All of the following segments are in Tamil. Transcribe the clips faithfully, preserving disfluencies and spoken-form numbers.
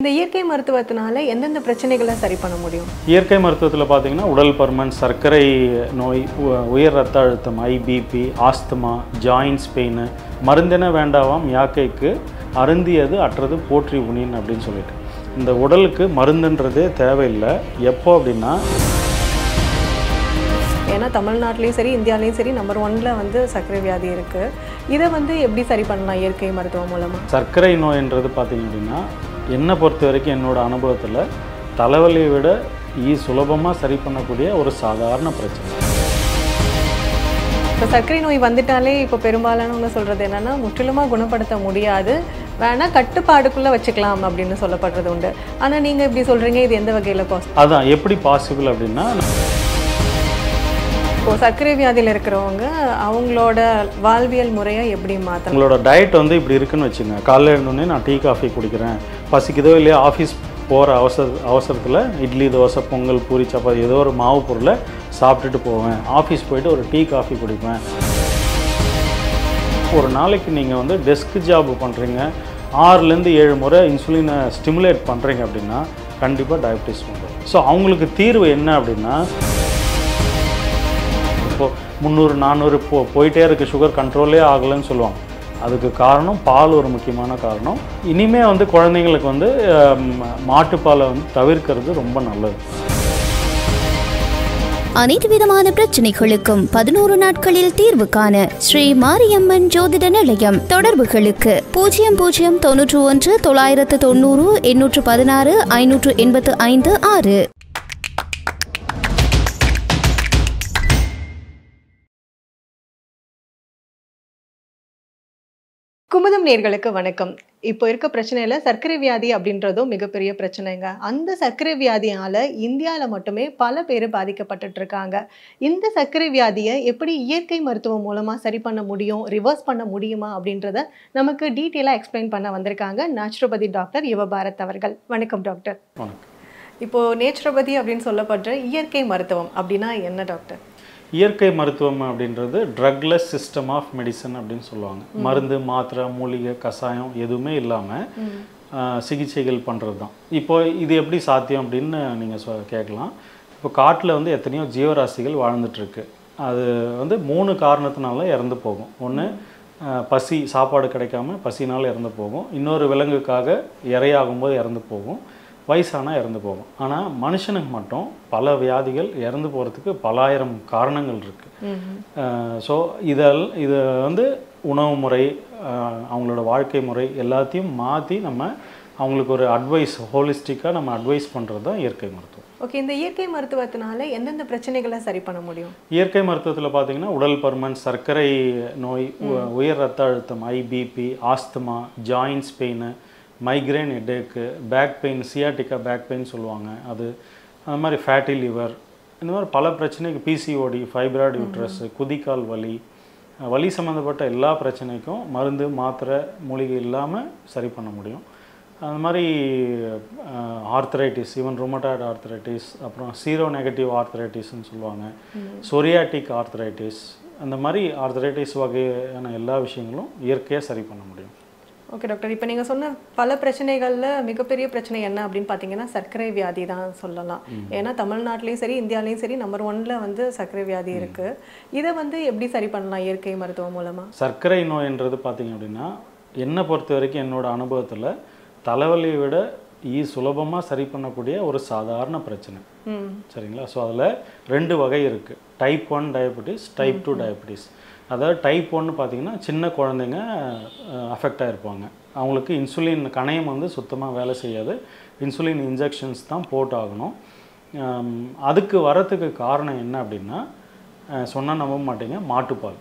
இந்த இயற்கை மருத்துவத்தினால எந்தெந்த பிரச்சனைகளை சரி பண்ண முடியும்? இயற்கை மருத்துவத்தில் பார்த்தீங்கன்னா உடல் பருமன், சர்க்கரை நோய், உயர் ரத்த அழுத்தம், ஐபிபி, ஆஸ்துமா, ஜாயின்ஸ் பெயின், மருந்தென வேண்டாவாம் யாக்கைக்கு அருந்தியது அற்றது போற்றி உணின் அப்படின்னு சொல்லிட்டு இந்த உடலுக்கு மருந்துன்றதே தேவையில்லை. எப்போ அப்படின்னா, ஏன்னா தமிழ்நாட்டிலையும் சரி இந்தியாவிலையும் சரி நம்பர் ஒன்ல வந்து சர்க்கரை வியாதி இருக்குது. இதை வந்து எப்படி சரி பண்ணலாம் இயற்கை மருத்துவம் மூலமாக? சர்க்கரை நோய்ன்றது பார்த்தீங்க அப்படின்னா, என்னை பொறுத்த வரைக்கும் என்னோட அனுபவத்தில் தலைவலியை விட ஈ சுலபமாக சரி பண்ணக்கூடிய ஒரு சாதாரண பிரச்சனை. இப்போ சர்க்கரை நோய் வந்துட்டாலே இப்போ பெரும்பாலானவங்க சொல்கிறது என்னென்னா, முற்றிலுமாக குணப்படுத்த முடியாது, வேணால் கட்டுப்பாடுக்குள்ளே வச்சுக்கலாம் அப்படின்னு சொல்லப்படுறது உண்டு. ஆனால் நீங்கள் இப்படி சொல்கிறீங்க, இது எந்த வகையில் பாசிபிள்? அதான் எப்படி பாசிபிள் அப்படின்னா, இப்போது சர்க்கரை வியாதியில் இருக்கிறவங்க அவங்களோட வாழ்வியல் முறையை எப்படி மாற்றணும்? உங்களோட டயட் வந்து இப்படி இருக்குன்னு வச்சுங்க. காலையில் இருந்தோடனே நான் டீ காஃபி குடிக்கிறேன், பசிக்குதோ இல்லையா ஆஃபீஸ் போகிற அவசர அவசரத்தில் இட்லி, தோசை, பொங்கல், பூரி, சப்பாத்தி ஏதோ ஒரு மாவு பொருளை சாப்பிட்டுட்டு போவேன், ஆஃபீஸ் போயிட்டு ஒரு டீ காஃபி குடிப்பேன். ஒரு நாளைக்கு நீங்கள் வந்து டெஸ்க் ஜாப் பண்ணுறீங்க, ஆறுலேருந்து ஏழு முறை இன்சுலினை ஸ்டிமுலேட் பண்ணுறீங்க அப்படின்னா கண்டிப்பாக டயபிட்டிஸ் வந்துடும். ஸோ அவங்களுக்கு தீர்வு என்ன அப்படின்னா, இப்போது முந்நூறு நானூறு போ போயிட்டே இருக்குது, சுகர் கண்ட்ரோலே ஆகலைன்னு சொல்லுவாங்க. அதுக்கு காரணம் பால் ஒரு முக்கியமான காரணம். இனிமேல் வந்து குழந்தைங்களுக்கு வந்து மாட்டுப்பாலை வந்து தவிர்க்கிறது ரொம்ப நல்லது. அனைத்து விதமான பிரச்சனைகளுக்கும் பதினோரு நாட்களில் தீர்வு காண ஸ்ரீ மாரியம்மன் ஜோதிட நிலையம். தொடர்புகளுக்கு பூஜ்ஜியம் பூஜ்ஜியம் தொன்னூற்று ஒன்று தொள்ளாயிரத்து தொண்ணூறு எண்ணூற்று பதினாறு ஐநூற்று எண்பத்து ஐந்து ஆறு. குமுதம் நேர்களுக்கு வணக்கம். இப்போ இருக்க பிரச்சனையில் சர்க்கரை வியாதி அப்படின்றதும் மிகப்பெரிய பிரச்சனைங்க. அந்த சர்க்கரை வியாதியால் இந்தியாவில் மட்டுமே பல பேர் பாதிக்கப்பட்டுட்டு இருக்காங்க. இந்த சர்க்கரை வியாதியை எப்படி இயற்கை மருத்துவம் மூலமாக சரி பண்ண முடியும், ரிவர்ஸ் பண்ண முடியுமா அப்படின்றத நமக்கு டீட்டெயிலாக எக்ஸ்பிளைன் பண்ண வந்திருக்காங்க நேச்சுரோபதி டாக்டர் யுவபாரத் அவர்கள். வணக்கம் டாக்டர். இப்போது நேச்சுரோபதி அப்படின்னு சொல்லப்படுற இயற்கை மருத்துவம் அப்படின்னா என்ன டாக்டர்? இயற்கை மருத்துவம் அப்படின்றது ட்ரக்லெஸ் சிஸ்டம் ஆஃப் மெடிசன் அப்படின்னு சொல்லுவாங்க. மருந்து, மாத்திரை, மூலிகை, கஷாயம் எதுவுமே இல்லாமல் சிகிச்சைகள் பண்ணுறது தான். இப்போ இது எப்படி சாத்தியம் அப்படின்னு நீங்கள் சொ கேட்கலாம். இப்போ காட்டில் வந்து எத்தனையோ ஜீவராசிகள் வாழ்ந்துட்டுருக்கு. அது வந்து மூணு காரணத்தினால இறந்து போகும். ஒன்று பசி, சாப்பாடு கிடைக்காம பசினால் இறந்து போகும். இன்னொரு விலங்குக்காக இரையாகும்போது இறந்து போகும். வயசானால் இறந்து போகும். ஆனால் மனுஷனுக்கு மட்டும் பல வியாதிகள் இறந்து போகிறதுக்கு பலாயிரம் காரணங்கள் இருக்குது. ஸோ இதில் இதை வந்து உணவு முறை, அவங்களோட வாழ்க்கை முறை எல்லாத்தையும் மாற்றி நம்ம அவங்களுக்கு ஒரு அட்வைஸ், ஹோலிஸ்டிக்காக நம்ம அட்வைஸ் பண்ணுறது தான் இயற்கை மருத்துவம். ஓகே, இந்த இயற்கை மருத்துவத்தினால எந்தெந்த பிரச்சனைகளை சரி பண்ண முடியும்? இயற்கை மருத்துவத்தில் பார்த்தீங்கன்னா உடல் பருமன், சர்க்கரை நோய், உயர் ரத்த அழுத்தம், ஐபிபி, asthma, joints pain, migraine, headache, back pain, sciatica back pain சொல்லுவாங்க, அது அந்த மாதிரி ஃபேட்டி லிவர், இந்த மாதிரி பல பிரச்சனைக்கு, பிசிஓடி, ஃபைப்ராய்டு யூட்ரஸ், குதிக்கால் வலி, வலி சம்மந்தப்பட்ட எல்லா பிரச்சனைக்கும் மருந்து, மாத்திரை, மூலிகை இல்லாமல் சரி பண்ண முடியும். அந்த மாதிரி ஆர்த்தரைட்டிஸ், ஈவன் ருமட்டாய்டு ஆர்த்தரைட்டிஸ், அப்புறம் சீரோ நெகட்டிவ் ஆர்த்தரைட்டிஸ்ன்னு சொல்லுவாங்க, சொரியாட்டிக் ஆர்த்தரைட்டிஸ், அந்த மாதிரி ஆர்த்தரைட்டிஸ் வகையான எல்லா விஷயங்களும் இயற்கையாக சரி பண்ண முடியும். ஓகே டாக்டர், இப்போ நீங்கள் சொன்ன பல பிரச்சனைகளில் மிகப்பெரிய பிரச்சனை என்ன அப்படின்னு பார்த்தீங்கன்னா சர்க்கரை வியாதி தான் சொல்லலாம். ஏன்னா தமிழ்நாட்டிலையும் சரி இந்தியாவிலையும் சரி நம்பர் ஒன்ல வந்து சர்க்கரை வியாதி இருக்குது. இதை வந்து எப்படி சரி பண்ணலாம் இயற்கை மருத்துவம் மூலமாக? சர்க்கரை நோய்ன்றது பார்த்தீங்க அப்படின்னா, என்னை பொறுத்த வரைக்கும் என்னோட அனுபவத்தில் தலைவலியை விட ஈ சுலபமாக சரி பண்ணக்கூடிய ஒரு சாதாரண பிரச்சனை. சரிங்களா? ஸோ அதில் ரெண்டு வகை இருக்குது. Type one diabetes, type two diabetes. அதாவது டைப் ஒன்று பார்த்திங்கன்னா சின்ன குழந்தைங்க அஃபெக்ட் ஆகிருப்பாங்க. அவங்களுக்கு இன்சுலின் கணையம் வந்து சுத்தமாக வேலை செய்யாது, இன்சுலின் இன்ஜெக்ஷன்ஸ் தான் போட்டாகணும். அதுக்கு வரத்துக்கு காரணம் என்ன அப்படின்னா, சொன்னால் நம்ப மாட்டீங்க, மாட்டுப்பால்.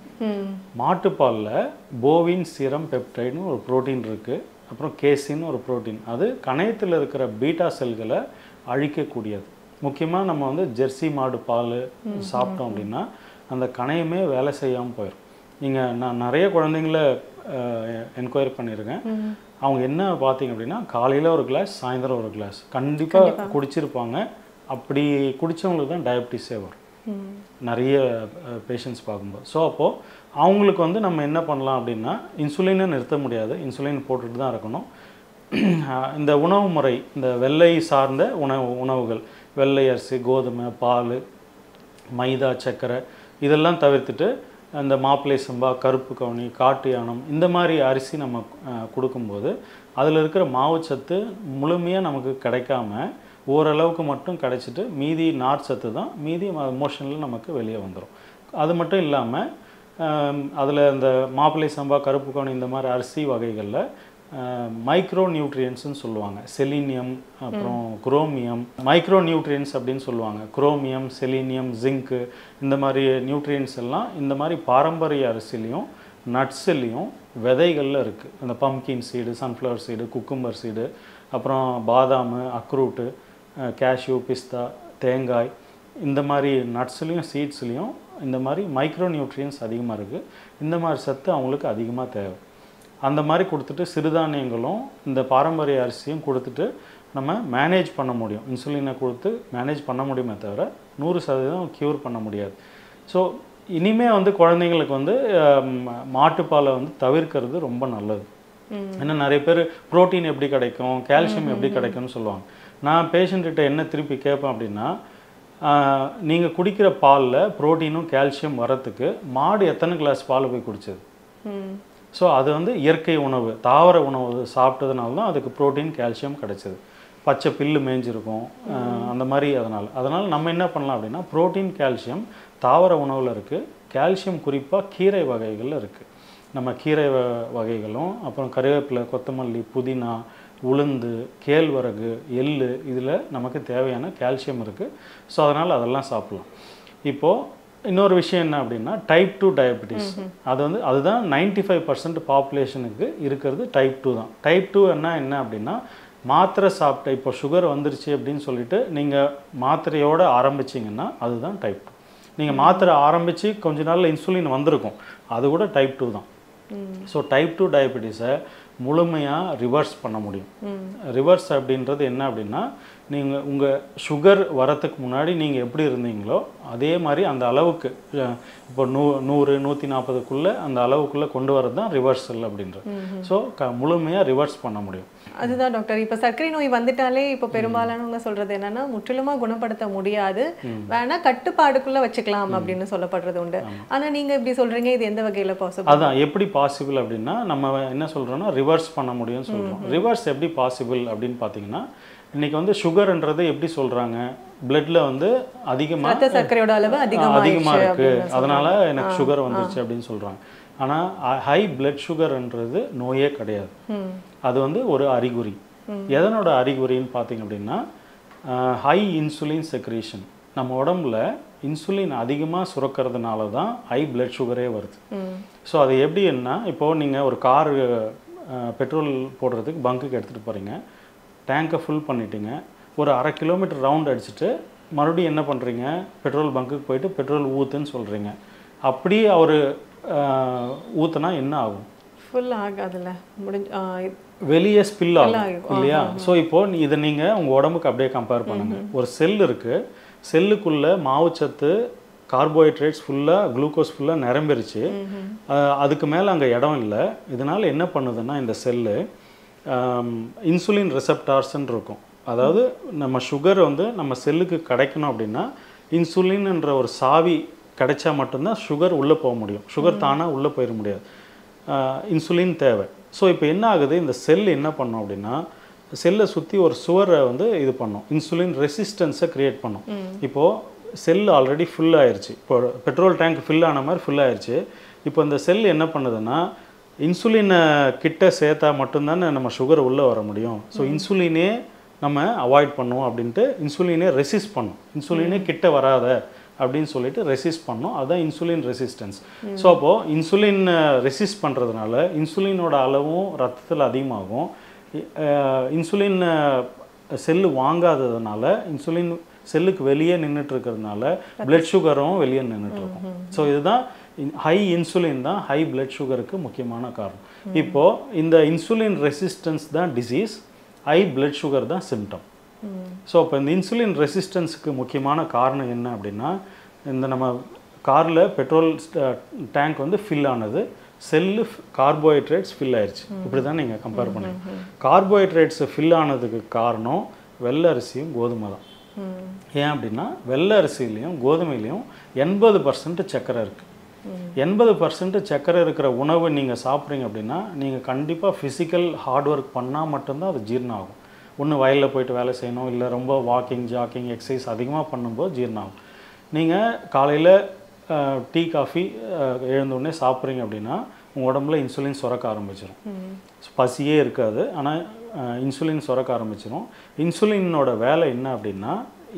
மாட்டுப்பாலில் போவின் சீரம் பெப்டைடுன்னு ஒரு ப்ரோட்டீன் இருக்குது, அப்புறம் கேசின்னு ஒரு ப்ரோட்டீன். அது கணையத்தில் இருக்கிற பீட்டா செல்களை அழிக்கக்கூடியது. முக்கியமாக நம்ம வந்து ஜெர்சி மாடு பால் சாப்பிட்டோம் அப்படின்னா அந்த கணையமே வேலை செய்யாமல் போயிடும். நீங்கள் நான் நிறைய குழந்தைங்கள என்கொயரி பண்ணியிருக்கேன். அவங்க என்ன பார்த்தீங்க அப்படின்னா, காலையில் ஒரு கிளாஸ், சாயந்தரம் ஒரு கிளாஸ் கண்டிப்பாக குடிச்சிருப்பாங்க. அப்படி குடித்தவங்களுக்கு தான் டயபிட்டிஸே வரும் நிறைய பேஷண்ட்ஸ் பார்க்கும்போது. ஸோ அப்போது அவங்களுக்கு வந்து நம்ம என்ன பண்ணலாம் அப்படின்னா, இன்சுலினை நிறுத்த முடியாது, இன்சுலின் போட்டுட்டு தான் இருக்கணும். இந்த உணவு முறை, இந்த வெள்ளை சார்ந்த உணவு உணவுகள் வெள்ளை அரிசி, கோதுமை, பால், மைதா, சர்க்கரை இதெல்லாம் தவிர்த்துட்டு அந்த மாப்பிள்ளை சம்பா, கருப்பு கவுனி, காட்டு யானம் இந்த மாதிரி அரிசி நம்ம கொடுக்கும்போது அதில் இருக்கிற மாவுச்சத்து முழுமையாக நமக்கு கிடைக்காம ஓரளவுக்கு மட்டும் கிடைச்சிட்டு மீதி நார் சத்து தான் மீதி மோஷனில் நமக்கு வெளியே வந்துடும். அது மட்டும் இல்லாமல் அதில் இந்த மாப்பிள்ளை சம்பா, கருப்பு கவுனி இந்த மாதிரி அரிசி வகைகளில் மைக்ரோ நியூட்ரியன்ஸ்னு சொல்லுவாங்க. செலீனியம், அப்புறம் குரோமியம், மைக்ரோ நியூட்ரியன்ஸ் அப்படின்னு சொல்லுவாங்க. குரோமியம், செலீனியம், ஜிங்க்கு இந்த மாதிரி நியூட்ரியன்ஸ் எல்லாம் இந்த மாதிரி பாரம்பரிய அரிசிலையும் நட்ஸ்லேயும் விதைகளில் இருக்குது. அந்த pumpkin seed, sunflower seed, cucumber seed, அப்புறம் பாதாம், அக்ரூட்டு, கேஷ்யூ, பிஸ்தா, தேங்காய் இந்த மாதிரி நட்ஸ்லேயும் சீட்ஸ்லேயும் இந்த மாதிரி மைக்ரோ நியூட்ரியன்ஸ் அதிகமாக இருக்குது. இந்த மாதிரி சத்து அவங்களுக்கு அதிகமாக தேவை. அந்த மாதிரி கொடுத்துட்டு சிறுதானியங்களும் இந்த பாரம்பரிய அரிசியும் கொடுத்துட்டு நம்ம மேனேஜ் பண்ண முடியும். இன்சுலினை கொடுத்து மேனேஜ் பண்ண முடியுமே தவிர நூறு சதவீதம் க்யூர் பண்ண முடியாது. ஸோ இனிமேல் வந்து குழந்தைங்களுக்கு வந்து மாட்டுப்பாலை வந்து தவிர்க்கிறது ரொம்ப நல்லது. ஏன்னா நிறைய பேர் ப்ரோட்டீன் எப்படி கிடைக்கும், கால்சியம் எப்படி கிடைக்கும்னு சொல்லுவாங்க. நான் பேஷண்ட்கிட்ட என்ன திருப்பி கேட்பேன் அப்படின்னா, நீங்கள் குடிக்கிற பாலில் ப்ரோட்டீனும் கால்சியம் வரத்துக்கு மாடு எத்தனை கிளாஸ் பால் போய் குடிச்சது? ஸோ அது வந்து இயற்கை உணவு, தாவர உணவு சாப்பிட்டதுனால தான் அதுக்கு ப்ரோட்டீன், கால்சியம் கிடைச்சது. பச்சை பில்லு மேய்ஞ்சிருக்கும் அந்த மாதிரி. அதனால் அதனால் நம்ம என்ன பண்ணலாம் அப்படின்னா, ப்ரோட்டீன், கால்சியம் தாவர உணவில் இருக்குது. கால்சியம் குறிப்பாக கீரை வகைகளில் இருக்குது. நம்ம கீரை வ வகைகளும் அப்புறம் கருவேப்பிலை, கொத்தமல்லி, புதினா, உளுந்து, கேழ்வரகு, எள் இதில் நமக்கு தேவையான கால்சியம் இருக்குது. ஸோ அதனால் அதெல்லாம் சாப்பிட்லாம். இப்போது இன்னொரு விஷயம் என்ன அப்படின்னா, டைப் டூ டயபெட்டிஸ். அது வந்து அதுதான் நைன்டி ஃபைவ் பர்சன்ட் பாப்புலேஷனுக்கு இருக்கிறது டைப் டூ தான். டைப் டூ என்ன என்ன அப்படின்னா, மாத்திரை சாப்பிட்ட இப்போ சுகர் வந்துருச்சு அப்படின்னு சொல்லிட்டு நீங்கள் மாத்திரையோடு ஆரம்பிச்சிங்கன்னா அதுதான் டைப் டூ. நீங்கள் மாத்திரை ஆரம்பித்து கொஞ்ச நாளில் இன்சுலின் வந்திருக்கும், அது கூட டைப் டூ தான். ஸோ டைப் டூ டயபெட்டிஸை முழுமையாக ரிவர்ஸ் பண்ண முடியும். ரிவர்ஸ் அப்படின்றது என்ன அப்படின்னா, நீங்கள் உங்கள் சுகர் வரத்துக்கு முன்னாடி நீங்கள் எப்படி இருந்தீங்களோ அதே மாதிரி அந்த அளவுக்கு இப்போ நூ நூறு நூற்றி நாற்பதுக்குள்ளே அந்த அளவுக்குள்ளே கொண்டு வரது தான் ரிவர்சல் அப்படின்றது. ஸோ க முழுமையாக ரிவர்ஸ் பண்ண முடியும். அதுதான் டாக்டர். இப்போ சர்க்கரை நோய் வந்துட்டாலே இப்போ பெரும்பாலானவங்க சொல்கிறது என்னென்னா, முற்றிலுமாக குணப்படுத்த முடியாது, வேணால் கட்டுப்பாடுக்குள்ளே வச்சுக்கலாம் அப்படின்னு சொல்லப்படுறது உண்டு. ஆனால் நீங்கள் இப்படி சொல்கிறீங்க, இது எந்த வகையில் பாசிபிள்? அதான் எப்படி பாசிபிள் அப்படின்னா, நம்ம என்ன சொல்கிறோன்னா ரிவர்ஸ் பண்ண முடியும்னு சொல்கிறோம். ரிவர்ஸ் எப்படி பாசிபிள் அப்படின்னு பார்த்தீங்கன்னா, இன்றைக்கி வந்து சுகர்ன்றது எப்படி சொல்கிறாங்க, பிளட்ல வந்து அதிகமாக சர்க்கரையோட அளவு அதிகமாக இருக்குது, அதனால் எனக்கு சுகர் வந்துருச்சு அப்படின்னு சொல்கிறாங்க. ஆனால் ஹை பிளட் சுகர்ன்றது நோயே கிடையாது. அது வந்து ஒரு அறிகுறி. எதனோட அறிகுறின்னு பார்த்தீங்க அப்படின்னா, ஹை இன்சுலின் செக்ரீஷன். நம்ம உடம்புல இன்சுலின் அதிகமாக சுரக்கிறதுனால தான் ஹை பிளட் சுகரே வருது. ஸோ அது எப்படின்னா, இப்போது நீங்கள் ஒரு கார் பெட்ரோல் போடுறதுக்கு பங்குக்கு எடுத்துகிட்டு போகிறீங்க, டேங்கை ஃபுல் பண்ணிட்டீங்க, ஒரு அரை கிலோமீட்டர் ரவுண்ட் அடிச்சுட்டு மறுபடியும் என்ன பண்ணுறீங்க, பெட்ரோல் பங்குக்கு போயிட்டு பெட்ரோல் ஊற்றுன்னு சொல்கிறீங்க. அப்படி அவர் ஊற்றுனா என்ன ஆகும்? ஃபுல் ஆகாதுல்ல, முடிஞ்சு வெளியே ஸ்பில் ஆகும் இல்லையா? ஸோ இப்போது இதை நீங்கள் உங்கள் உடம்புக்கு அப்படியே கம்பேர் பண்ணுங்கள். ஒரு செல் இருக்குது, செல்லுக்குள்ளே மாவுச்சத்து, கார்போஹைட்ரேட்ஸ் ஃபுல்லாக, குளுக்கோஸ் ஃபுல்லாக நிரம்பிருச்சு, அதுக்கு மேலே அங்கே இடம் இல்லை. இதனால் என்ன பண்ணுதுன்னா, இந்த செல்லு இன்சுலின் ரிசெப்டார்ஸ்ன்னு இருக்கும். அதாவது நம்ம சுகர் வந்து நம்ம செல்லுக்கு கிடைக்கணும் அப்படின்னா இன்சுலின்ன்ற ஒரு சாவி கிடைச்சா மட்டும்தான் சுகர் உள்ளே போக முடியும். சுகர் தானாக உள்ளே போயிட முடியாது, இன்சுலின் தேவை. ஸோ இப்போ என்ன ஆகுது, இந்த செல் என்ன பண்ணும் அப்படின்னா, செல்லை சுற்றி ஒரு சுவரை வந்து இது பண்ணும், இன்சுலின் ரெசிஸ்டன்ஸை க்ரியேட் பண்ணும். இப்போது செல் ஆல்ரெடி ஃபுல் ஆயிடுச்சு, இப்போ பெட்ரோல் டேங்க் ஃபில் ஆன மாதிரி ஃபுல் ஆயிடுச்சு. இப்போ இந்த செல் என்ன பண்ணுதுன்னா, இன்சுலினை கிட்ட சேர்த்தா மட்டும்தானே நம்ம சுகர் உள்ளே வர முடியும். ஸோ இன்சுலினே நம்ம அவாய்ட் பண்ணுவோம் அப்படின்ட்டு இன்சுலினே ரெசிஸ்ட் பண்ணும். இன்சுலினே கிட்ட வராத அப்படின்னு சொல்லிட்டு ரெசிஸ்ட் பண்ணோம். அதுதான் இன்சுலின் ரெசிஸ்டன்ஸ். ஸோ அப்போது இன்சுலின் ரெசிஸ்ட் பண்ணுறதுனால இன்சுலினோட அளவும் ரத்தத்தில் அதிகமாகும். இன்சுலின் செல்லு வாங்காததுனால, இன்சுலின் செல்லுக்கு வெளியே நின்றுட்டு இருக்கிறதுனால பிளட் சுகரும் வெளியே நின்றுட்டுருக்கும். ஸோ இதுதான் ஹை இன்சுலின் தான் ஹை பிளட் சுகருக்கு முக்கியமான காரணம். இப்போது இந்த இன்சுலின் ரெசிஸ்டன்ஸ் தான் டிசீஸ், ஹை பிளட் சுகர் தான் சிம்டம். ஸோ இப்போ இந்த இன்சுலின் ரெசிஸ்டன்ஸுக்கு முக்கியமான காரணம் என்ன அப்படின்னா, இந்த நம்ம காரில் பெட்ரோல் டேங்க் வந்து ஃபில் ஆனது, செல்லு கார்போஹைட்ரேட்ஸ் ஃபில் ஆயிடுச்சு. இப்படி தான் நீங்கள் கம்பேர் பண்ணுங்க. கார்போஹைட்ரேட்ஸ் ஃபில் ஆனதுக்கு காரணம் வெள்ளை அரிசியும் கோதுமை தான். ஏன் அப்படின்னா வெள்ளை அரிசிலையும் கோதுமையிலையும் எண்பது பர்சன்ட் சர்க்கரை இருக்குது. எண்பது பர்சன்ட் சர்க்கரை இருக்கிற உணவு நீங்கள் சாப்பிட்றீங்க அப்படின்னா நீங்கள் கண்டிப்பாக ஃபிசிக்கல் ஹார்ட் ஒர்க் பண்ணால் மட்டும்தான் அது ஜீரணம் ஆகும். ஒன்று வயலில் போயிட்டு வேலை செய்யணும், இல்லை ரொம்ப வாக்கிங் ஜாக்கிங் எக்ஸசைஸ் அதிகமாக பண்ணும்போது ஜீரணம் ஆகும். நீங்கள் காலையில் டீ காஃபி எழுந்தோடனே சாப்பிட்றீங்க அப்படின்னா உங்கள் உடம்புல இன்சுலின் சுரக்க ஆரம்பிச்சிடும். பசியே இருக்காது, ஆனால் இன்சுலின் சுரக்க ஆரம்பிச்சிடும். இன்சுலினோட வேலை என்ன அப்படின்னா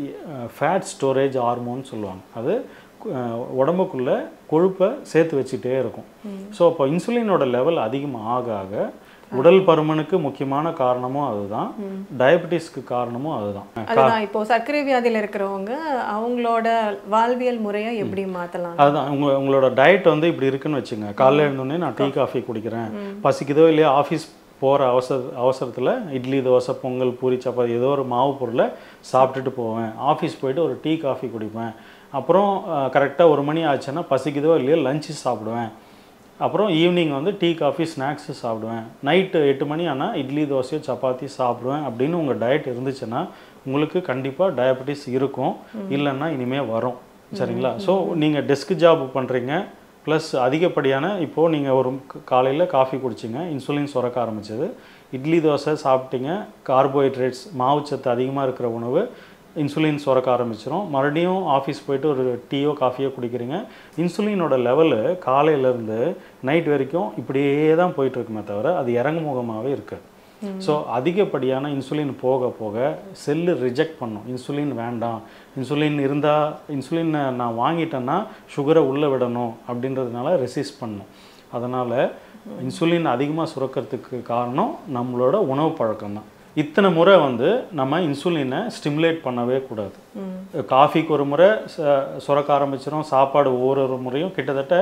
ஃபேட் ஸ்டோரேஜ் ஹார்மோன் சொல்லுவாங்க. அது உடம்புக்குள்ளே கொழுப்பை சேர்த்து வச்சுட்டே இருக்கும். ஸோ அப்போ இன்சுலினோட லெவல் அதிகமாக ஆக ஆக உடல் பருமனுக்கு முக்கியமான காரணமும் அதுதான், டயபெட்டிஸ்க்கு காரணமும் அதுதான். அதுதான் இப்போ சர்க்கரை வியாதியில் இருக்கிறவங்க அவங்களோட வாழ்வியல் முறையை எப்படி மாற்றலாம்? அதுதான் உங்க உங்களோட டயட் வந்து இப்படி இருக்குன்னு வச்சுங்க. காலையில் எழுந்தோடனே நான் டீ காஃபி குடிக்கிறேன், பசிக்குதோ இல்லையா ஆஃபீஸ் போகிற அவசர அவசரத்தில் இட்லி தோசை பொங்கல் பூரி சப்பாத்தி ஏதோ ஒரு மாவு பொருளை சாப்பிட்டுட்டு போவேன், ஆஃபீஸ் போயிட்டு ஒரு டீ காஃபி குடிப்பேன், அப்புறம் கரெக்டாக ஒரு மணி ஆச்சுன்னா பசிக்குதோ இல்லையோ லஞ்சு சாப்பிடுவேன், அப்புறம் ஈவினிங் வந்து டீ காஃபி ஸ்நாக்ஸு சாப்பிடுவேன், நைட்டு எட்டு மணி ஆனால் இட்லி தோசையோ சப்பாத்தி சாப்பிடுவேன் அப்படின்னு உங்கள் டயட் இருந்துச்சுன்னா உங்களுக்கு கண்டிப்பாக டயபெட்டிஸ் இருக்கும், இல்லைன்னா இனிமேல் வரும். சரிங்களா? ஸோ நீங்கள் டெஸ்க் ஜாப் பண்ணுறீங்க ப்ளஸ் அதிகப்படியான இப்போது நீங்கள் ஒரு காலையில் காஃபி குடிச்சிங்க, இன்சுலின் சுரக்க ஆரம்பிச்சது, இட்லி தோசை சாப்பிட்டீங்க, கார்போஹைட்ரேட்ஸ் மாவுச்சத்து அதிகமாக இருக்கிற உணவு இன்சுலின் சுரக்க ஆரம்பிச்சிடும். மறுபடியும் ஆஃபீஸ் போயிட்டு ஒரு டீயோ காஃபியோ குடிக்கிறீங்க, இன்சுலினோட லெவலு காலையிலேருந்து நைட் வரைக்கும் இப்படியே தான் போயிட்டுருக்குமே தவிர அது இறங்குமுகமாகவே இருக்குது. ஸோ அதிகப்படியான இன்சுலின் போக போக செல்லு ரிஜெக்ட் பண்ணும், இன்சுலின் வேண்டாம், இன்சுலின் இருந்தால் இன்சுலின் நான் வாங்கிட்டேன்னா சுகரை உள்ளே விடணும் அப்படின்றதுனால ரெசிஸ்ட் பண்ணும். அதனால் இன்சுலின் அதிகமாக சுரக்கிறதுக்கு காரணம் நம்மளோட உணவு பழக்கம் தான். இத்தனை முறை வந்து நம்ம இன்சுலினை ஸ்டிமுலேட் பண்ணவே கூடாது. காஃபிக்கு ஒரு முறை சுரக்க ஆரம்பிச்சிடும், சாப்பாடு ஒவ்வொரு முறையும் கிட்டத்தட்ட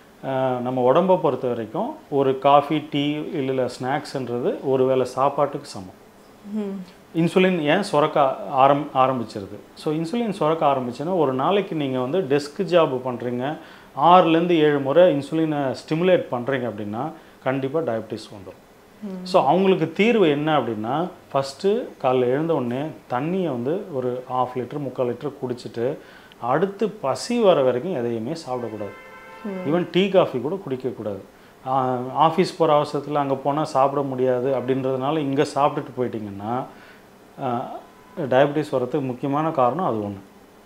நம்ம உடம்பை பொறுத்த வரைக்கும் ஒரு காஃபி டீ இல்லை ஸ்நாக்ஸ்ன்றது ஒரு வேளை சாப்பாட்டுக்கு சமம். இன்சுலின் ஏன் சுரக்க ஆரம் ஆரம்பிச்சிருது ஸோ இன்சுலின் சுரக்க ஆரம்பிச்சுன்னா ஒரு நாளைக்கு நீங்கள் வந்து டெஸ்க் ஜாப் பண்ணுறீங்க, ஆறுலேருந்து ஏழு முறை இன்சுலினை ஸ்டிமுலேட் பண்ணுறீங்க அப்படின்னா கண்டிப்பாக டயபெட்டிஸ் வந்துடும். ஸோ அவங்களுக்கு தீர்வு என்ன அப்படின்னா ஃபஸ்ட்டு காலைல எழுந்த உடனே தண்ணியை வந்து ஒரு ஹாஃப் லிட்டர் முக்கால் லிட்டர் குடிச்சிட்டு அடுத்து பசி வர வரைக்கும் எதையுமே சாப்பிடக்கூடாது. ஈவன் டீ காஃபி கூட குடிக்கக்கூடாது. ஆஃபீஸ் போகிற அவசரத்தில் அங்கே போனால் சாப்பிட முடியாது அப்படின்றதுனால இங்கே சாப்பிட்டுட்டு போயிட்டிங்கன்னா டயபெட்டிஸ் வரதுக்கு முக்கியமான காரணம் அது ஒன்று.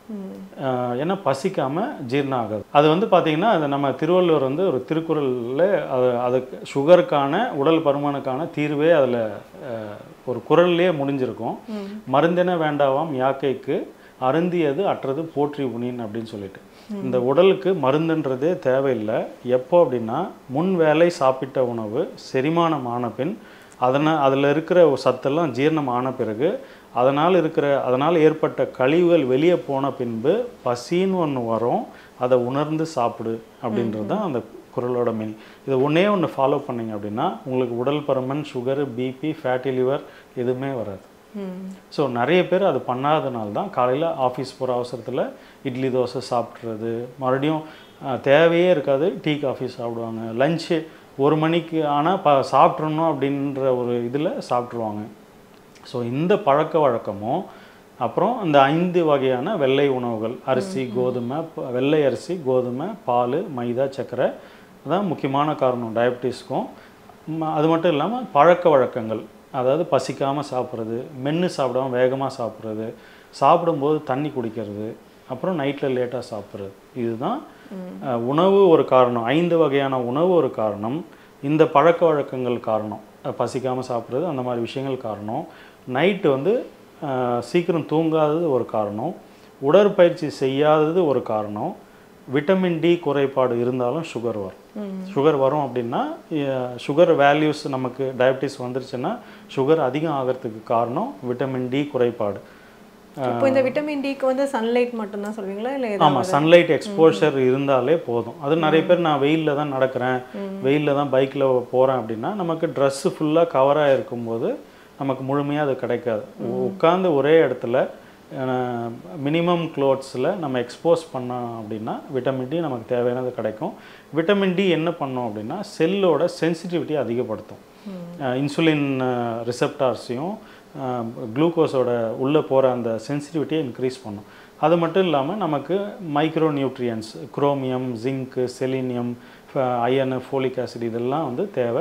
ஏன்னா பசிக்காமல் ஜீரணம் ஆகாது. அது வந்து பார்த்திங்கன்னா அது நம்ம திருவள்ளுவர் வந்து ஒரு திருக்குறளில் அது அதுக்கு சுகருக்கான உடல் பருமனுக்கான தீர்வே அதில் ஒரு குறள்லேயே முடிஞ்சிருக்கும். மருந்தென வேண்டாவாம் யாக்கைக்கு அருந்தியது அற்றது போற்றி உணின் அப்படின்னு சொல்லிட்டு. இந்த உடலுக்கு மருந்துன்றதே தேவையில்லை. எப்போ அப்படின்னா முன் வேலை சாப்பிட்ட உணவு செரிமானம் ஆன பின் அதனால் அதில் இருக்கிற சத்தெல்லாம் ஜீரணம் ஆன பிறகு அதனால் இருக்கிற அதனால் ஏற்பட்ட கழிவுகள் வெளியே போன பின்பு பசின்னு ஒன்று வரும், அதை உணர்ந்து சாப்பிடு அப்படின்றது தான் அந்த குறளோட மீன். இதை ஒன்றே ஒன்று ஃபாலோ பண்ணிங்க அப்படின்னா உங்களுக்கு உடல் பருமன், சுகரு, பிபி, ஃபேட்டி லிவர் எதுவுமே வராது. ஸோ நிறைய பேர் அது பண்ணாதனால தான் காலையில் ஆஃபீஸ் போகிற அவசரத்தில் இட்லி தோசை சாப்பிட்றது, மறுபடியும் தேவையே இருக்காது டீ காஃபி சாப்பிடுவாங்க, லஞ்சு ஒரு மணிக்கு ஆனால் ப சாப்பிட்றணும் அப்படின்ற ஒரு இதில் சாப்பிட்ருவாங்க. ஸோ இந்த பழக்க வழக்கமும் அப்புறம் இந்த ஐந்து வகையான வெள்ளை உணவுகள் அரிசி கோதுமை வெள்ளை அரிசி கோதுமை பால் மைதா சர்க்கரை தான் முக்கியமான காரணம் டயபெட்டிஸ்க்கும். அது மட்டும் இல்லாமல் பழக்க வழக்கங்கள், அதாவது பசிக்காமல் சாப்பிட்றது, மென்று சாப்பிடாமல் வேகமாக சாப்பிட்றது, சாப்பிடும்போது தண்ணி குடிக்கிறது, அப்புறம் நைட்டில் லேட்டாக சாப்பிட்றது, இதுதான் உணவு ஒரு காரணம். ஐந்து வகையான உணவு ஒரு காரணம், இந்த பழக்க வழக்கங்கள் காரணம், பசிக்காமல் சாப்பிட்றது அந்த மாதிரி விஷயங்கள் காரணம், நைட்டு வந்து சீக்கிரம் தூங்காதது ஒரு காரணம், உடற்பயிற்சி செய்யாதது ஒரு காரணம், விட்டமின் டி குறைபாடு இருந்தாலும் சுகர் வரும். சுகர் வரும் அப்படின்னா சுகர் வேல்யூஸ் நமக்கு டயபெட்டிஸ் வந்துருச்சுன்னா சுகர் அதிகம் ஆகிறதுக்கு காரணம் விட்டமின் டி குறைபாடு. இப்போ இந்த விட்டமின் டிக்கு வந்து சன்லைட் மட்டும்தான் சொல்வீங்களா இல்லை? ஆமாம், சன்லைட் எக்ஸ்போஷர் இருந்தாலே போதும். அது நிறைய பேர் நான் வெயிலில் தான் நடக்கிறேன், வெயிலில் தான் பைக்கில் போகிறேன் அப்படின்னா நமக்கு ட்ரெஸ்ஸு ஃபுல்லாக கவராக இருக்கும்போது நமக்கு முழுமையாக அது கிடைக்காது. உட்காந்து ஒரே இடத்துல மினிமம் க்ளோத்ஸில் நம்ம எக்ஸ்போஸ் பண்ணோம் அப்படின்னா விட்டமின் டி நமக்கு தேவையானது கிடைக்கும். விட்டமின் டி என்ன பண்ணோம் அப்படின்னா செல்லோட சென்சிட்டிவிட்டியை அதிகப்படுத்தும். இன்சுலின் ரிசெப்டார்ஸையும் குளுக்கோஸோட உள்ளே போகிற அந்த சென்சிட்டிவிட்டியை இன்க்ரீஸ் பண்ணும். அது மட்டும் இல்லாமல் நமக்கு micro nutrients chromium, zinc, selenium, iron, folic acid இதெல்லாம் வந்து தேவை.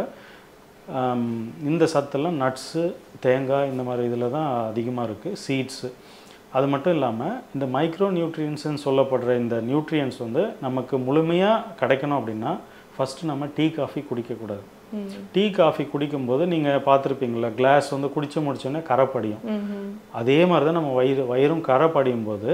இந்த சத்தெல்லாம் நட்ஸு, தேங்காய் இந்த மாதிரி இதில் தான் அதிகமாக இருக்குது. சீட்ஸு அது மட்டும் இல்லாமல் இந்த மைக்ரோ நியூட்ரியன்ஸ்ன்னு சொல்லப்படுற இந்த நியூட்ரியன்ஸ் வந்து நமக்கு முழுமையாக கிடைக்கணும் அப்படின்னா ஃபஸ்ட்டு நம்ம டீ காஃபி குடிக்கக்கூடாது. டீ காஃபி குடிக்கும்போது நீங்கள் பார்த்துருப்பீங்களா, கிளாஸ் வந்து குடிச்சு முடிச்சோடனே கரை படியும். அதே மாதிரி தான் நம்ம வயிறு வயிறும் கரை படியும் போது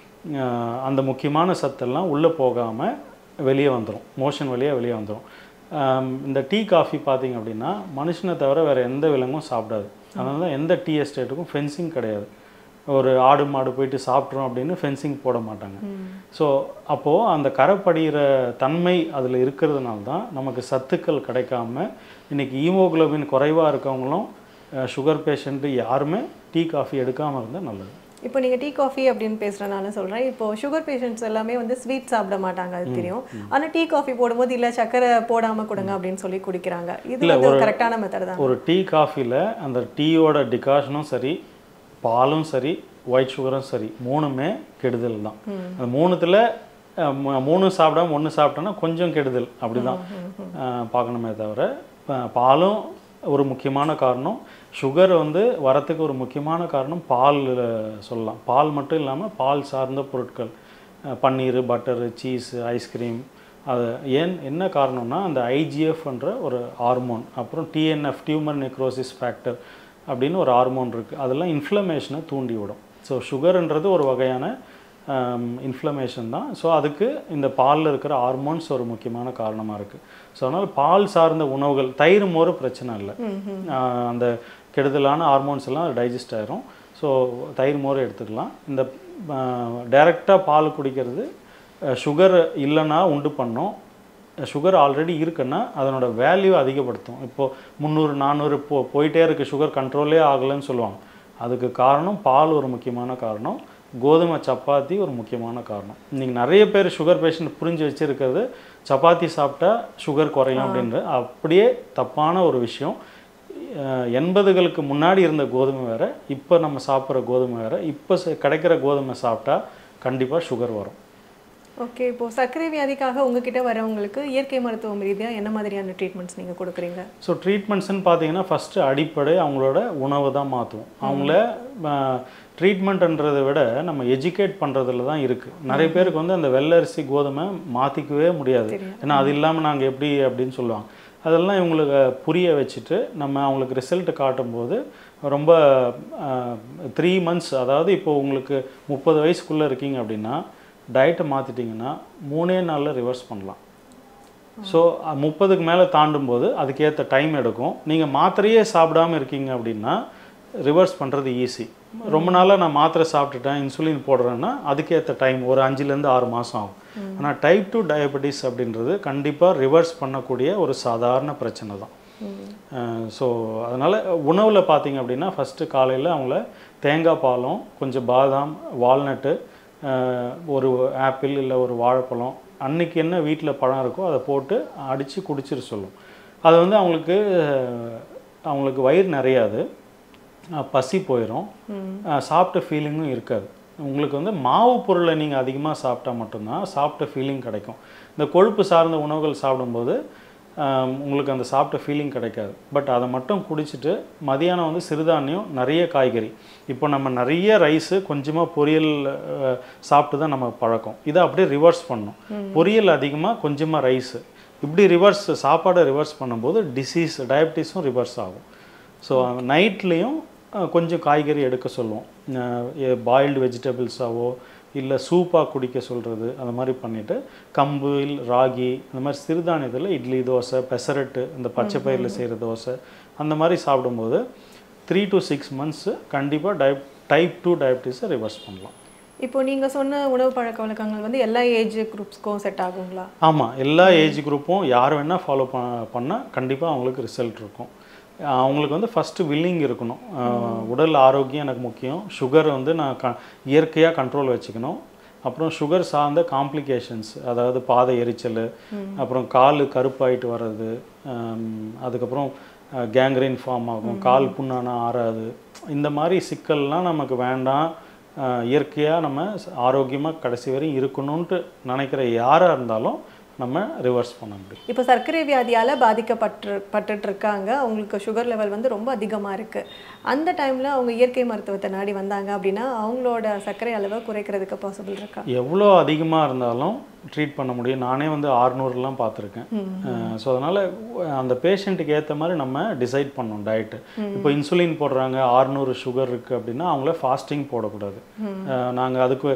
அந்த முக்கியமான சத்தெல்லாம் உள்ளே போகாமல் வெளியே வந்துடும், மோஷன் வழியாக வெளியே வந்துடும். இந்த டீ காஃபி பார்த்திங்க அப்படின்னா மனுஷனை தவிர வேறு எந்த விலங்கும் சாப்பிடாது. அதனால தான் எந்த டீ எஸ்டேட்டுக்கும் ஃபென்சிங் கிடையாது. ஒரு ஆடு மாடு போயிட்டு சாப்பிட்றோம் அப்படின்னு ஃபென்சிங் போட மாட்டாங்க. ஸோ அப்போது அந்த கரை படிகிற தன்மை அதில் இருக்கிறதுனால தான் நமக்கு சத்துக்கள் கிடைக்காம இன்றைக்கி ஹீமோகுளோபின் குறைவாக இருக்கவங்களும் சுகர் பேஷண்ட்டு யாருமே டீ காஃபி எடுக்காமல் இருந்தால் நல்லது. இப்போ நீங்கள் டீ காஃபி அப்படின்னு பேசுகிறனால சொல்கிறேன், இப்போ சுகர் பேஷண்ட்ஸ் எல்லாமே வந்து ஸ்வீட் சாப்பிட மாட்டாங்க, அது தெரியும். ஆனால் டீ காஃபி போடும்போது இல்லை சக்கரை போடாமல் கொடுங்க அப்படின்னு சொல்லி குடிக்கிறாங்க. இது ஒரு கரெக்டான மெத்தட் தான். ஒரு டீ காஃபியில் அந்த டீயோட டிகாஷனும் சரி, பாலும் சரி, ஒயிட் சுகரும் சரி, மூணுமே கெடுதல் தான். அந்த மூணுத்தில் மூணு சாப்பிடாம ஒன்று சாப்பிட்டோன்னா கொஞ்சம் கெடுதல் அப்படி தான் பார்க்கணுமே தவிர, பாலும் ஒரு முக்கியமான காரணம். சுகர் வந்து வரத்துக்கு ஒரு முக்கியமான காரணம் பால் சொல்லலாம். பால் மட்டும் இல்லாமல் பால் சார்ந்த பொருட்கள், பன்னீர், பட்டரு, சீஸு, ஐஸ்கிரீம். அது ஏன் என்ன காரணம்னா அந்த ஐஜிஎஃப்ன்ற ஒரு ஹார்மோன், அப்புறம் டிஎன்எஃப் டியூமர் நெக்ரோசிஸ் ஃபேக்டர் அப்படின்னு ஒரு ஹார்மோன் இருக்குது. அதெல்லாம் இன்ஃப்ளமேஷனை தூண்டி விடும். ஸோ சுகர்ன்றது ஒரு வகையான இன்ஃப்ளமேஷன் தான். ஸோ அதுக்கு இந்த பாலில் இருக்கிற ஹார்மோன்ஸ் ஒரு முக்கியமான காரணமாக இருக்குது. ஸோ அதனால் பால் சார்ந்த உணவுகள், தயிர் மோர் பிரச்சனை இல்லை, அந்த கெடுதலான ஹார்மோன்ஸ் எல்லாம் டைஜஸ்ட் ஆயிரும். ஸோ தயிர் மோர் எடுத்துக்கலாம். இந்த டைரெக்டாக பால் குடிக்கிறது சுகர் இல்லைன்னா உண்டு பண்ணோம். சுகர் ஆல்ரெடி இருக்குன்னா அதனோட வேல்யூ அதிகப்படுத்தும். இப்போது முந்நூறு நானூறு போ போயிட்டே இருக்குது, சுகர் கண்ட்ரோலே ஆகலைன்னு சொல்லுவாங்க. அதுக்கு காரணம் பால் ஒரு முக்கியமான காரணம், கோதுமை சப்பாத்தி ஒரு முக்கியமான காரணம். இன்றைக்கி நிறைய பேர் சுகர் பேஷண்ட் புரிஞ்சு வச்சுருக்கிறது சப்பாத்தி சாப்பிட்டா சுகர் குறையும் அப்படின்ற அப்படியே தப்பான ஒரு விஷயம். எண்பதுகளுக்கு முன்னாடி இருந்த கோதுமை வேறு, இப்போ நம்ம சாப்பிட்ற கோதுமை வேறு. இப்போ கிடைக்கிற கோதுமை சாப்பிட்டா கண்டிப்பாக சுகர் வரும். ஓகே, இப்போது சர்க்கரை வியாதிக்காக உங்ககிட்ட வரவங்களுக்கு இயற்கை மருத்துவம் ரீதியாக என்ன மாதிரியான ட்ரீட்மெண்ட்ஸ் நீங்கள் கொடுக்குறீங்க? ஸோ ட்ரீட்மெண்ட்ஸ்ன்னு பார்த்தீங்கன்னா ஃபஸ்ட்டு அடிப்படை அவங்களோட உணவு தான் மாற்றுவோம். அவங்கள ட்ரீட்மெண்ட்ன்றதை விட நம்ம எஜுகேட் பண்ணுறதுல தான் இருக்குது. நிறைய பேருக்கு வந்து அந்த வெள்ளரிசி கோதுமை மாற்றிக்கவே முடியாது, ஏன்னா அது இல்லாமல் நாங்கள் எப்படி அப்படின்னு சொல்லுவாங்க. அதெல்லாம் இவங்களுக்கு புரிய வச்சுட்டு நம்ம அவங்களுக்கு ரிசல்ட்டு காட்டும்போது ரொம்ப த்ரீ மந்த்ஸ் அதாவது இப்போ உங்களுக்கு முப்பது வயசுக்குள்ளே இருக்கீங்க அப்படின்னா டயட்டை மாற்றிட்டிங்கன்னா மூணே நாளில் ரிவர்ஸ் பண்ணலாம். ஸோ முப்பதுக்கு மேலே தாண்டும் போது அதுக்கேற்ற டைம் எடுக்கும். நீங்கள் மாத்திரையே சாப்பிடாமல் இருக்கீங்க அப்படின்னா ரிவர்ஸ் பண்ணுறது ஈஸி. ரொம்ப நாளாக நான் மாத்திரை சாப்பிட்டுட்டேன், இன்சுலின் போடுறேன்னா அதுக்கேற்ற டைம் ஒரு அஞ்சுலேருந்து ஆறு மாதம் ஆகும். ஆனால் டைப் டூ டயபெட்டிஸ் அப்படின்றது கண்டிப்பாக ரிவர்ஸ் பண்ணக்கூடிய ஒரு சாதாரண பிரச்சனை தான். ஸோ அதனால் உணவில் பார்த்தீங்க அப்படின்னா ஃபஸ்ட்டு காலையில் அவங்கள தேங்காய் பாலும், கொஞ்சம் பாதாம், வால்நட்டு, ஒரு ஆப்பிள் இல்லை ஒரு வாழைப்பழம், அன்றைக்கி என்ன வீட்டில் பழம் இருக்கோ அதை போட்டு அடித்து குடிச்சிட சொல்லும். அது வந்து அவங்களுக்கு அவங்களுக்கு வயிறு நிறையாது, பசி போயிடும், சாப்பிட்ட ஃபீலிங்கும் இருக்காது. உங்களுக்கு வந்து மாவு பொருளை நீங்கள் அதிகமாக சாப்பிட்டா மட்டும்தான் சாப்பிட்ட ஃபீலிங் கிடைக்கும். இந்த கொழுப்பு சார்ந்த உணவுகள் சாப்பிடும்போது உங்களுக்கு அந்த சாப்பிட்ட ஃபீலிங் கிடைக்காது. பட் அதை மட்டும் குடிச்சிட்டு மதியானம் வந்து சிறுதானியம், நிறைய காய்கறி. இப்போ நம்ம நிறைய ரைஸு கொஞ்சமாக பொரியல் சாப்பிட்டு தான் நம்ம பழக்கம். இதை அப்படியே ரிவர்ஸ் பண்ணணும். பொரியல் அதிகமாக, கொஞ்சமாக ரைஸு, இப்படி ரிவர்ஸ் சாப்பாடை ரிவர்ஸ் பண்ணும்போது டிசீஸ் டயபிட்டிஸும் ரிவர்ஸ் ஆகும். ஸோ நைட்லேயும் கொஞ்சம் காய்கறி எடுக்க சொல்லுவோம். பாயில்டு வெஜிடபிள்ஸாவோ இல்லை சூப்பாக குடிக்க சொல்கிறது, அந்த மாதிரி பண்ணிவிட்டு கம்பு, ராகி, இந்த மாதிரி சிறுதானியத்தில் இட்லி, தோசை, பெசரட்டு, இந்த பச்சை பயிரில் செய்கிற தோசை, அந்த மாதிரி சாப்பிடும்போது த்ரீ டு சிக்ஸ் மந்த்ஸு கண்டிப்பாக டயப் டைப் டூ டயபிட்டிஸை ரிவர்ஸ் பண்ணலாம். இப்போ நீங்கள் சொன்ன உணவு பழக்க வழக்கங்கள் வந்து எல்லா ஏஜ் குரூப்ஸ்க்கும் செட் ஆகுங்களா? ஆமாம், எல்லா ஏஜ் குரூப்பும் யார் வேணால் ஃபாலோ ப பண்ணால் கண்டிப்பாக அவங்களுக்கு ரிசல்ட் இருக்கும். அவங்களுக்கு வந்து ஃபஸ்ட்டு வில்லிங் இருக்கணும். உடல் ஆரோக்கியம் எனக்கு முக்கியம், சுகர் வந்து நான் க இயற்கையாக கண்ட்ரோல் வச்சுக்கணும். அப்புறம் சுகர் சார்ந்த காம்ப்ளிகேஷன்ஸ், அதாவது பாதை எரிச்சல், அப்புறம் கால் கருப்பாயிட்டு வர்றது, அதுக்கப்புறம் கேங்க்ரைன் ஃபார்ம் ஆகும், கால் புண்ணானா ஆறாது, இந்த மாதிரி சிக்கல்லாம் நமக்கு வேண்டாம். இயற்கையாக நம்ம ஆரோக்கியமாக கடைசி வரையும் இருக்கணும்ன்ட்டு நினைக்கிற யாராக இருந்தாலும் நம்ம ரிவர்ஸ் பண்ண முடியும். இப்போ சர்க்கரை வியாதியால் பாதிக்கப்பட்டு பட்டுட்டு இருக்காங்க, அவங்களுக்கு சுகர் லெவல் வந்து ரொம்ப அதிகமாக இருக்குது. அந்த டைமில் அவங்க இயற்கை மருத்துவத்தை நாடி வந்தாங்க அப்படின்னா அவங்களோட சர்க்கரை அளவை குறைக்கிறதுக்கு பாசிபிள் இருக்கா? எவ்வளோ அதிகமாக இருந்தாலும் ட்ரீட் பண்ண முடியும். நானே வந்து ஆறுநூறுலாம் பார்த்துருக்கேன். ஸோ அதனால் அந்த பேஷண்ட்டுக்கு ஏற்ற மாதிரி நம்ம டிசைட் பண்ணணும் டயட்டு. இப்போ இன்சுலின் போடுறாங்க, ஆறுநூறு சுகர் இருக்குது அப்படின்னா அவங்கள ஃபாஸ்டிங் போடக்கூடாது. நாங்கள் அதுக்கு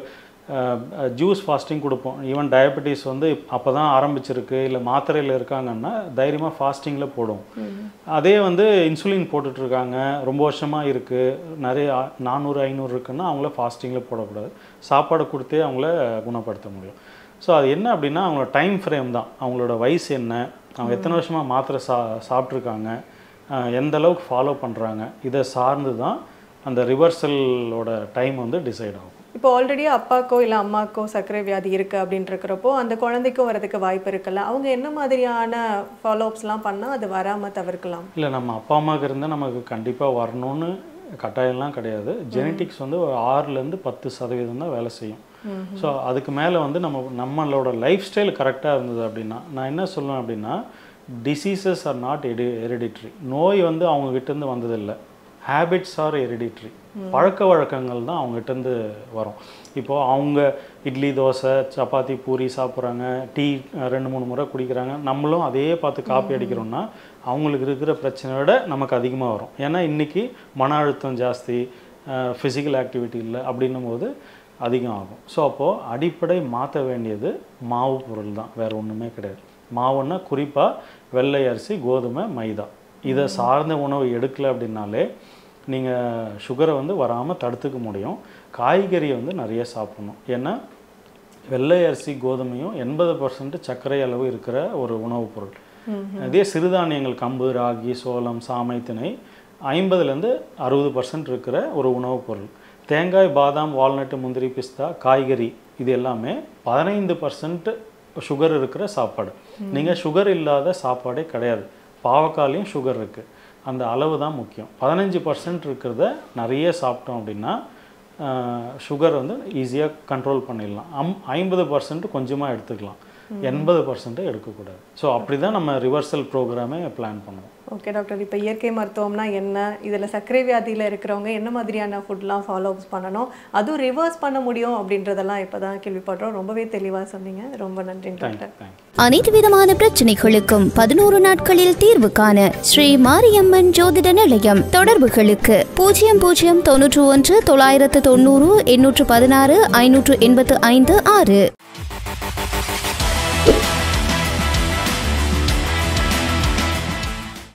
ஜூஸ் ஃபாஸ்டிங் கொடுப்போம். ஈவன் டயபெட்டிஸ் வந்து அப்போ தான் ஆரம்பிச்சிருக்கு, இல்லை மாத்திரையில் இருக்காங்கன்னா தைரியமாக ஃபாஸ்டிங்கில் போடுவோம். அதே வந்து இன்சுலின் போட்டுட்ருக்காங்க, ரொம்ப வருஷமாக இருக்குது, நிறைய நானூறு ஐநூறு இருக்குன்னா அவங்கள ஃபாஸ்டிங்கில் போடக்கூடாது. சாப்பாடு கொடுத்தே அவங்கள குணப்படுத்த முடியும். ஸோ அது என்ன அப்படின்னா அவங்களோட டைம் ஃப்ரேம் தான், அவங்களோட வயசு என்ன, அவங்க எத்தனை வருஷமாக மாத்திரை சா சாப்பிட்ருக்காங்க, எந்த அளவுக்கு ஃபாலோ பண்ணுறாங்க, இதை சார்ந்து தான் அந்த ரிவர்சலோட டைம் வந்து டிசைட் ஆகும். இப்போ ஆல்ரெடி அப்பாக்கோ இல்லை அம்மாக்கோ சர்க்கரை வியாதி இருக்குது அப்படின்றக்கிறப்போ அந்த குழந்தைக்கும் வரதுக்கு வாய்ப்பு இருக்குல்ல, அவங்க என்ன மாதிரியான ஃபாலோஅப்ஸ்லாம் பண்ணால் அது வராமல் தவிர்க்கலாம்? இல்லை, நம்ம அப்பா அம்மாவுக்கு இருந்தால் நமக்கு கண்டிப்பாக வரணும்னு கட்டாயம்லாம் கிடையாது. ஜெனட்டிக்ஸ் வந்து ஒரு ஆறுலேருந்து பத்து சதவீதம் தான் வேலை செய்யும். ஸோ அதுக்கு மேலே வந்து நம்ம நம்மளோட லைஃப் ஸ்டைல் கரெக்டாக இருந்தது அப்படின்னா, நான் என்ன சொல்லுவேன் அப்படின்னா, டிசீசஸ் ஆர் நாட் எடி ஹெரிடிட்ரி. நோய் வந்து அவங்ககிட்டேருந்து வந்ததில்லை, ஹேபிட்ஸ் ஆர் ஹெரிடிட்ரி. பழக்க வழக்கங்கள் தான் அவங்ககிட்டேருந்து வரும். இப்போது அவங்க இட்லி தோசை சப்பாத்தி பூரி சாப்பிட்றாங்க, டீ ரெண்டு மூணு முறை குடிக்கிறாங்க, நம்மளும் அதே பார்த்து காப்பி அடிக்கிறோன்னா அவங்களுக்கு இருக்கிற பிரச்சனையை விட நமக்கு அதிகமாக வரும். ஏன்னா இன்றைக்கி மன அழுத்தம் ஜாஸ்தி, ஃபிசிக்கல் ஆக்டிவிட்டி இல்லை அப்படின்னும் போது அதிகம் ஆகும். ஸோ அப்போது அடிப்படை மாற்ற வேண்டியது மாவு பொருள் தான், வேறு ஒன்றுமே கிடையாது. மாவுன்னா குறிப்பாக வெள்ளை அரிசி, கோதுமை, மைதா, இதை சார்ந்த உணவு எடுக்கலை அப்படின்னாலே நீங்கள் சுகரை வந்து வராமல் தடுத்துக்க முடியும். காய்கறியை வந்து நிறைய சாப்பிடணும். ஏன்னா வெள்ளை அரிசி கோதுமையும் எண்பது பர்சன்ட் சர்க்கரை அளவு இருக்கிற ஒரு உணவுப் பொருள். அதே சிறுதானியங்கள் கம்பு, ராகி, சோளம், சாமை, திணை ஐம்பதுலேருந்து அறுபது பர்சன்ட் இருக்கிற ஒரு உணவுப் பொருள். தேங்காய், பாதாம், வால்நட்டு, முந்திரி, பிஸ்தா, காய்கறி இது எல்லாமே பதினைந்து பர்சன்ட் சுகர் இருக்கிற சாப்பாடு. நீங்கள் சுகர் இல்லாத சாப்பாடே கிடையாது. பாவக்காலையும் சுகர் இருக்குது, அந்த அளவு தான் முக்கியம். பதினஞ்சு பர்சன்ட் இருக்கிறத நிறைய சாப்பிட்டோம் அப்படின்னா சுகர் வந்து ஈஸியாக கண்ட்ரோல் பண்ணிடலாம். அம் ஐம்பது பர்சன்ட் கொஞ்சமாக எடுத்துக்கலாம், எண்பது பர்சன்ட்டு எடுக்கக்கூடாது. ஸோ அப்படி தான் நம்ம ரிவர்சல் ப்ரோக்ராமே பிளான் பண்ணுவோம். ஓகே டாக்டர், இப்போ இயற்கை மருத்துவம்னா என்ன, இதில் சர்க்கரை வியாதியில் இருக்கிறவங்க என்ன மாதிரியான ஃபுட்லாம் ஃபாலோஅப்ஸ் பண்ணணும், அதுவும் ரிவர்ஸ் பண்ண முடியும் அப்படின்றதெல்லாம் இப்போ தான் கேள்விப்படுறோம். ரொம்பவே தெளிவாக சொன்னீங்க, ரொம்ப நன்றி டாக்டர். அனைத்து விதமான பிரச்சனைகளுக்கும் பதினோரு நாட்களில் தீர்வு காண ஸ்ரீ மாரியம்மன் ஜோதிட நிலையம். தொடர்புகளுக்கு பூஜ்ஜியம் பூஜ்ஜியம் தொன்னூற்று ஒன்று தொள்ளாயிரத்து தொண்ணூறு எண்ணூற்று பதினாறு ஐநூற்று எண்பத்து ஐந்து ஆறு.